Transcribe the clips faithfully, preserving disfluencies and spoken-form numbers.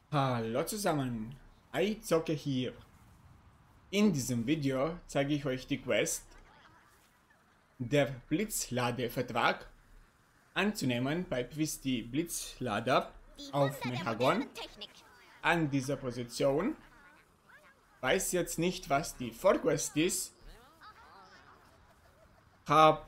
Hallo zusammen, iZocke hier. In diesem Video zeige ich euch die Quest, der Blitzladevertrag anzunehmen bei Twisty Blitzlader auf Mechagon an dieser Position. Weiß jetzt nicht, was die Vorquest ist. Hab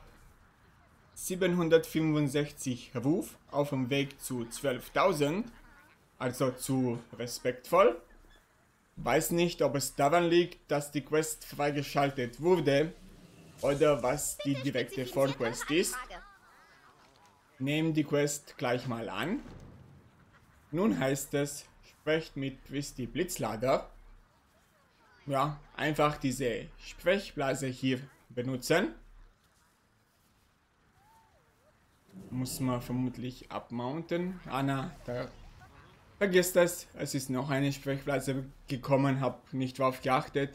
siebenhundertfünfundsechzig Ruf auf dem Weg zu zwölftausend, also zu respektvoll. Weiß nicht, ob es daran liegt, dass die Quest freigeschaltet wurde oder was die direkte Vorquest ist. Nehmen die Quest gleich mal an. Nun heißt es, sprecht mit Twisty Blitzlader. Ja, einfach diese Sprechblase hier benutzen. Muss man vermutlich abmounten. Ah na, da vergesst das. Es ist noch eine Sprechblase gekommen, hab nicht drauf geachtet.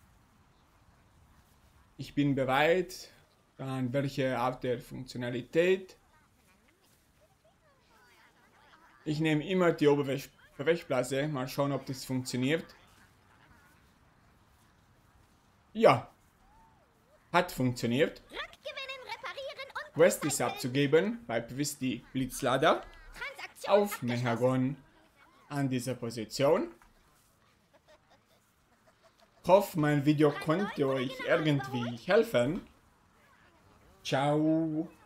Ich bin bereit. Dann welche Art der Funktionalität. Ich nehme immer die obere Sprechblase. Mal schauen, ob das funktioniert. Ja. Hat funktioniert. Quest ist abzugeben bei Twisty Blitzlader auf Mechagon an dieser Position. Hoffe, mein Video konnte euch irgendwie helfen. Ciao.